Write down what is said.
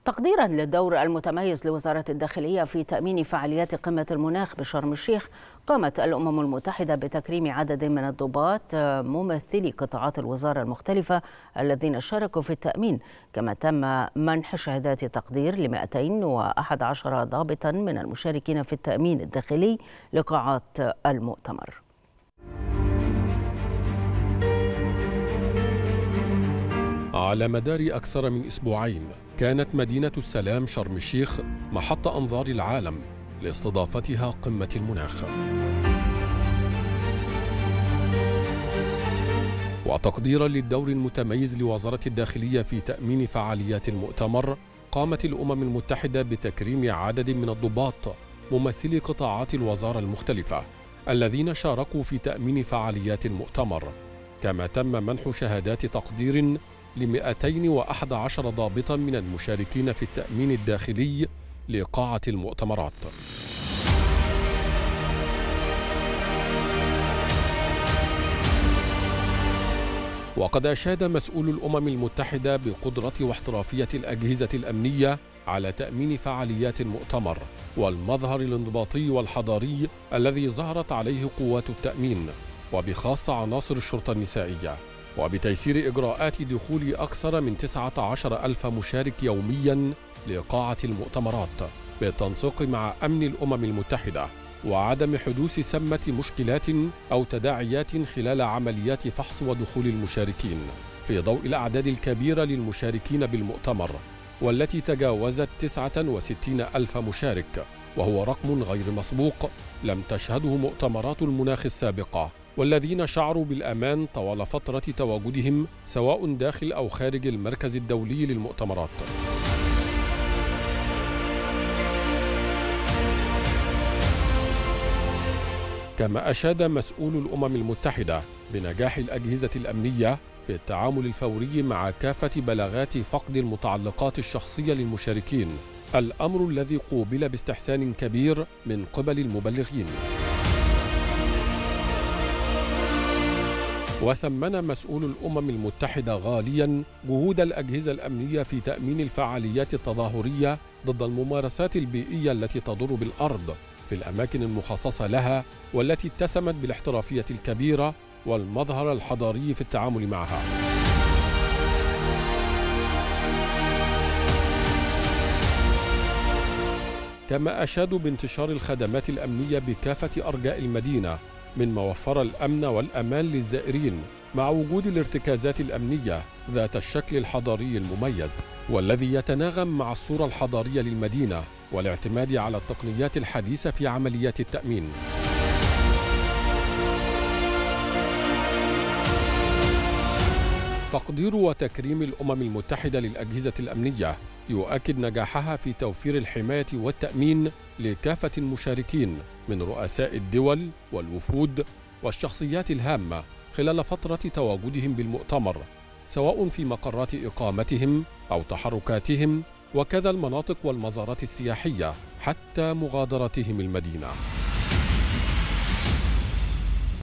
تقديرا للدور المتميز لوزارة الداخلية في تأمين فعاليات قمة المناخ بشرم الشيخ، قامت الأمم المتحدة بتكريم عدد من الضباط ممثلي قطاعات الوزارة المختلفة الذين شاركوا في التأمين، كما تم منح شهادات تقدير ل 211 ضابطا من المشاركين في التأمين الداخلي لقاعات المؤتمر. على مدار أكثر من أسبوعين كانت مدينة السلام شرم الشيخ محط أنظار العالم لاستضافتها قمة المناخ. وتقديرا للدور المتميز لوزارة الداخلية في تأمين فعاليات المؤتمر، قامت الأمم المتحدة بتكريم عدد من الضباط ممثلي قطاعات الوزارة المختلفة الذين شاركوا في تأمين فعاليات المؤتمر، كما تم منح شهادات تقدير ل 211 ضابطا من المشاركين في التأمين الداخلي لقاعة المؤتمرات. وقد أشاد مسؤول الأمم المتحدة بقدرة واحترافية الأجهزة الأمنية على تأمين فعاليات المؤتمر والمظهر الانضباطي والحضاري الذي ظهرت عليه قوات التأمين، وبخاصة عناصر الشرطة النسائية، وبتيسير إجراءات دخول أكثر من 19,000 مشارك يومياً لقاعة المؤتمرات بالتنسيق مع أمن الأمم المتحدة، وعدم حدوث سمة مشكلات أو تداعيات خلال عمليات فحص ودخول المشاركين، في ضوء الأعداد الكبيرة للمشاركين بالمؤتمر والتي تجاوزت 69,000 مشارك، وهو رقم غير مسبوق لم تشهده مؤتمرات المناخ السابقة، والذين شعروا بالأمان طوال فترة تواجدهم سواء داخل أو خارج المركز الدولي للمؤتمرات. كما أشاد مسؤول الأمم المتحدة بنجاح الأجهزة الأمنية في التعامل الفوري مع كافة بلاغات فقد المتعلقات الشخصية للمشاركين، الأمر الذي قوبل باستحسان كبير من قبل المبلغين. وثمن مسؤول الأمم المتحدة غالياً جهود الأجهزة الأمنية في تأمين الفعاليات التظاهرية ضد الممارسات البيئية التي تضر بالأرض في الأماكن المخصصة لها، والتي اتسمت بالاحترافية الكبيرة والمظهر الحضاري في التعامل معها. كما أشادوا بانتشار الخدمات الأمنية بكافة أرجاء المدينة، مما وفر الأمن والأمان للزائرين مع وجود الارتكازات الأمنية ذات الشكل الحضاري المميز والذي يتناغم مع الصورة الحضارية للمدينة والاعتماد على التقنيات الحديثة في عمليات التأمين. تقدير وتكريم الأمم المتحدة للأجهزة الأمنية يؤكد نجاحها في توفير الحماية والتأمين لكافة المشاركين من رؤساء الدول والوفود والشخصيات الهامة خلال فترة تواجدهم بالمؤتمر، سواء في مقرات إقامتهم أو تحركاتهم، وكذا المناطق والمزارات السياحية حتى مغادرتهم المدينة.